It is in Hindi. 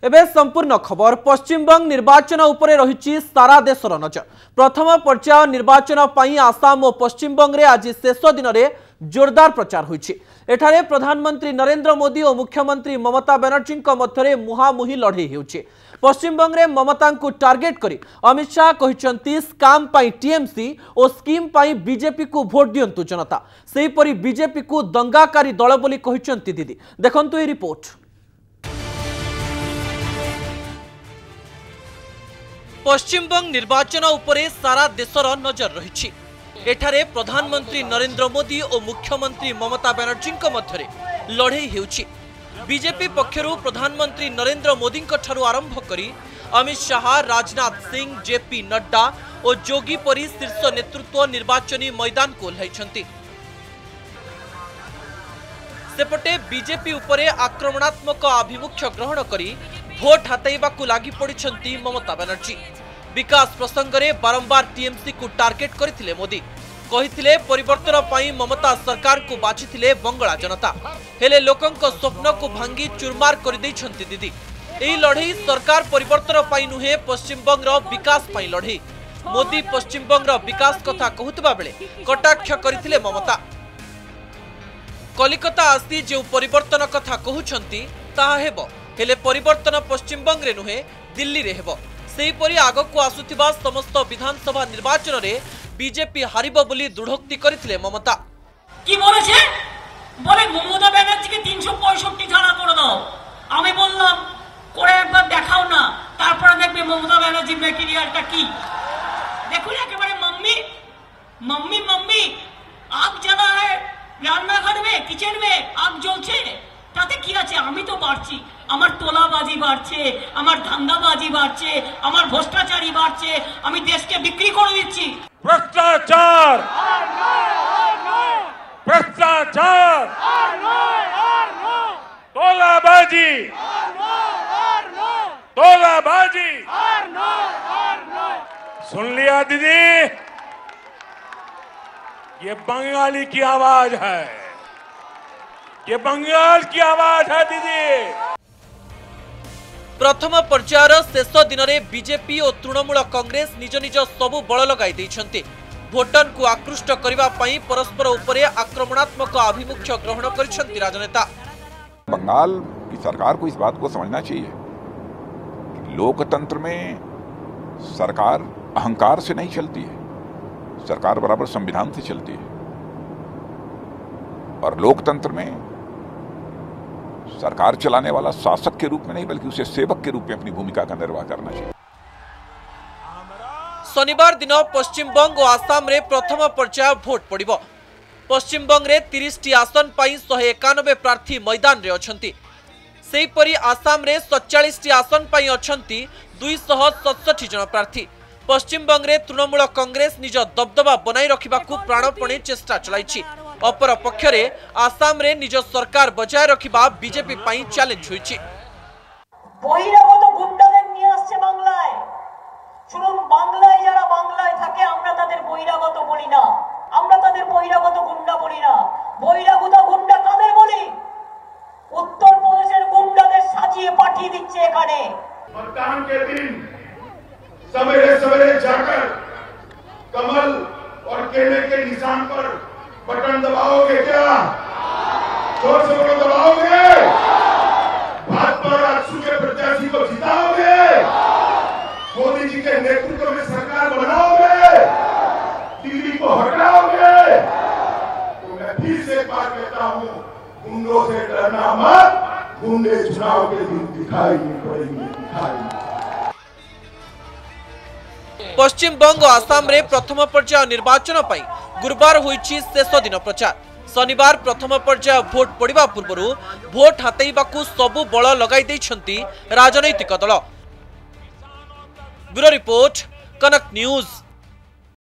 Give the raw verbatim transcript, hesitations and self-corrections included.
एबे संपूर्ण खबर पश्चिमबंग निर्वाचन उपरे रही सारा देशर नजर। प्रथम पर्याय निर्वाचन पई आसाम और पश्चिमबंग रे आज शेष दिन में जोरदार प्रचार होइछि। एठारे प्रधानमंत्री नरेंद्र मोदी और मुख्यमंत्री ममता बनर्जी मध्य मुहांमुही लड़े होउछि। पश्चिमबंग रे ममता को टार्गेट करी अमित शाह कहते स्काम पाई टीएमसी और स्कीम पाई बीजेपी को भोट दियंतु जनता। सेहीपरि बीजेपी को दंगाकारी दल बोली कहते दीदी देखंतु ए रिपोर्ट। पश्चिमबंग निर्वाचन उपरे सारा देशर नजर रही। एठारे प्रधानमंत्री नरेंद्र मोदी और मुख्यमंत्री ममता बनर्जी मध्य लड़े होउछि। बीजेपी पक्षरु प्रधानमंत्री नरेंद्र मोदी ठारू आरंभ करी अमित शाह, राजनाथ सिंह, जेपी नड्डा और जोगी परी शीर्ष नेतृत्व निर्वाचनी मैदान को ओह्लाइछन्ति। सेपटे बीजेपी उपरे आक्रमणात्मक आभिमुख्य ग्रहण करी भोट हाथाइबाकू लागी पड़िछन्ति ममता बनर्जी। विकास प्रसंग में बारंबार टीएमसी को टार्गेट करथिले मोदी। कहिथिले परिवर्तन पाई ममता सरकार को बाछिथिले बंगला जनता, हेले लोकंक स्वप्न को भांगी चुरमार कर दैछन्ति दीदी। एही लड़ई सरकार परिवर्तन पाई नुहे पश्चिमबंग रो विकास पाई लड़ई। मोदी पश्चिमबंग रो विकास कथा कहूतबा बेले कटाक्ष करथिले ममता। कलिकता आसी जो परिवर्तन कथा कहउछन्ति ताहा हेबो, हेले परिवर्तन पश्चिमबंग रे नुहे दिल्ली रे हेबो। सेहीपरि आगकू आसुथिबा समस्त विधानसभा निर्वाचन रे बीजेपी हारिबो बोली दृढ़ोक्ति करिथिले ममता। কি বলেছে বলে মমতা ব্যানার্জিকে তিনশো পঁয়ষট্টি ধারা করে দাও। আমি বললাম করে একবার দেখাও না, তারপরে দেখবে মমতা ব্যানার্জি ম্যাটেরিয়ালটা কি। দেখুন একেবারে मम्मी मम्मी मम्मी आग জ্বালা है রান্নাঘর में किचन में आग জ্বলছে, তাতে কি আছে? আমি তো বাড়ছি, আমার তোলাবাজি বাড়ছে, আমার ধান্দাবাজি বাড়ছে, আমার ভ্রষ্টাচারী বাড়ছে, আমি দেশকে বিক্রি করে দিচ্ছি। भ्रष्टाचार भ्रष्टाचार तोलाबाजी तोलाबाजी सुन लिया दीदी, ये बंगाली की आवाज है, ये बंगाल की आवाज है दीदी। प्रथम पर्यायर शेष दिन में बीजेपी और तृणमूल कांग्रेस निज निज सबु बल लगाई देइछन्ति। भोटर को आकृष्ट करिबा पई परस्पर उपरे आक्रमणात्मक आभिमुख्य ग्रहण करिछन्ति राजनेता। बंगाल की सरकार को इस बात को समझना चाहिए कि लोकतंत्र में सरकार अहंकार से नहीं चलती है, सरकार बराबर संविधान से चलती है। और लोकतंत्र में सरकार चलाने वाला शासक के रूप में नहीं बल्कि उसे सेवक के रूप में अपनी भूमिका का निर्वाह करना चाहिए। शनिवार दिन पश्चिमबंग और आसाम रे प्रथम पर्याय भोट पड़िबो। पश्चिमबंग रे तीस टी आसन पाई एक सौ इक्यानवे प्रार्थी मैदान रे अछंती। सेहीपरि आसाम रे सैंतालीस टी आसन पाई अछंती दो सौ सड़सठ जन प्रार्थी। पश्चिमबंग रे तृणमूल कांग्रेस निज दबदबा बनाई रखिबाकू प्राणपणे चेष्टा चलाइछि। अपर पक्षरे आसाम रे निज सरकार बजाय रखिबा बीजेपी पाई चैलेंज होइछि। বহিরাগত গুন্ডাদের নিয়ে আসছে বাংলায়। শুনুন, বাংলায় যারা বাংলায় থাকে আমরা তাদের বহিরাগত বলি না, আমরা তাদের বহিরাগত গুন্ডা বলি না। বহিরাগত গুন্ডা কাদের বলি? উত্তর প্রদেশের গুন্ডাদের সাজিয়ে পাঠিয়ে দিচ্ছে এখানে। मतदान के दिन सवेरे सवेरे जाकर कमल और केले के निशान पर बटन दबाओगे क्या? जोर से बोलो, दबाओगे? भाजपा राजसू के प्रत्याशी को जिताओगे? मोदी जी के नेतृत्व में सरकार बनाओगे? दिल्ली को हटाओगे? तो मैं फिर से एक बात कहता हूँ, गुंडों से डरना मत, गुंडे चुनाव के दिन दिखाई नहीं पड़ेंगे, दिखाई नहीं। पश्चिम बंग और आसाम रे प्रथम पर्याय निर्वाचन पाई गुरुवार होइछि शेष दिन प्रचार। शनिवार प्रथम पर्याय भोट पड़िबा पूर्वरु भोट हाथाइबाकू सबु बल लगाई दैछन्ति राजनैतिक दल। Bureau report, Kanak news.